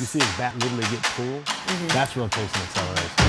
You see his bat literally get pulled. That's rotation acceleration.